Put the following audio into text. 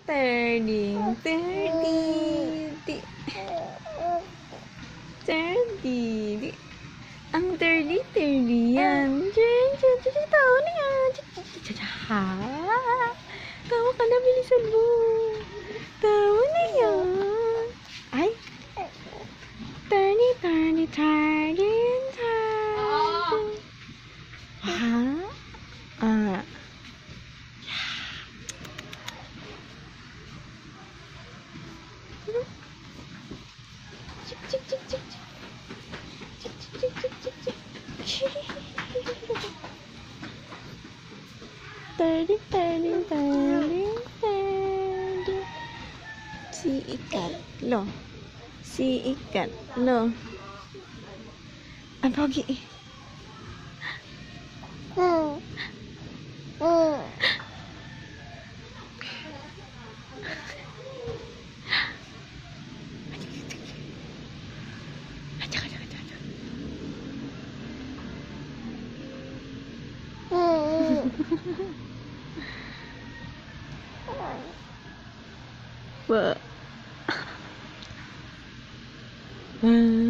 Turning, turning, di. Turning, di. Ang turly yan. Tawa na yan. Ha? Tawa ka na, bilisan mo. Tawa na yan. Ay. Turny, turny, turny, turny. Ha? Ah. Chik, chik, chik, chik, chik. Chik, chik, chik, chik, chik, chik. Turning, turning, turning, turning. Si Ikatlo. Si Ikatlo. Ang pogi. Ba.